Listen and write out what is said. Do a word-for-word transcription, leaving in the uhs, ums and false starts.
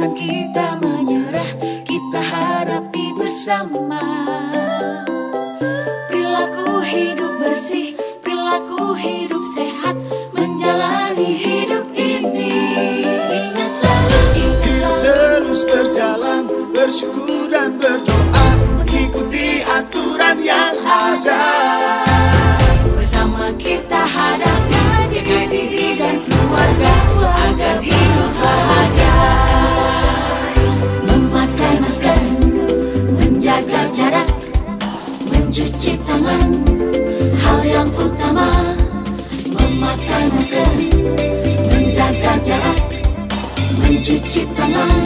Jangan kita menyerah, kita hadapi bersama. Perilaku hidup bersih, perilaku hidup sehat, menjalani hidup ini. Ingat selalu, ingat selalu, terus berjalan, bersyukur dan berdoa, mengikuti aturan yang ada. Bersama kita hadapi, jaga diri dan keluarga agar hidup bahagia. Memakai masker, menjaga jarak, mencuci tangan, hal yang utama. Memakai masker, menjaga jarak, mencuci tangan,